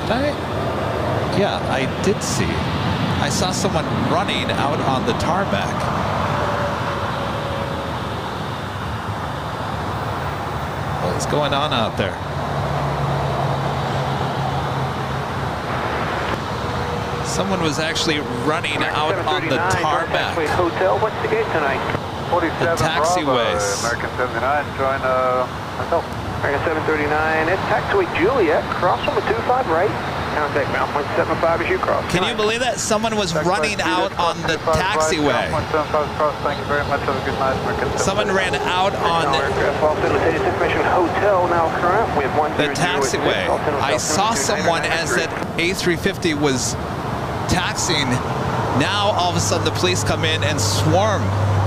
Did I? Yeah, I did see. I saw someone running out on the tarmac. What's going on out there? Someone was actually running out on the tarmac. Hotel, what's the gate tonight? 47 The taxiways. American 79, join hotel. American 739, it's taxiway Juliet, cross from a 25 right. Contact Mount 175 as you cross. Can you believe that? Someone was running out on the taxiway. Thank you very much. Have a good night. Someone ran out on the taxiway. I saw someone as that A350 was taxiing. Now all of a sudden the police come in and swarm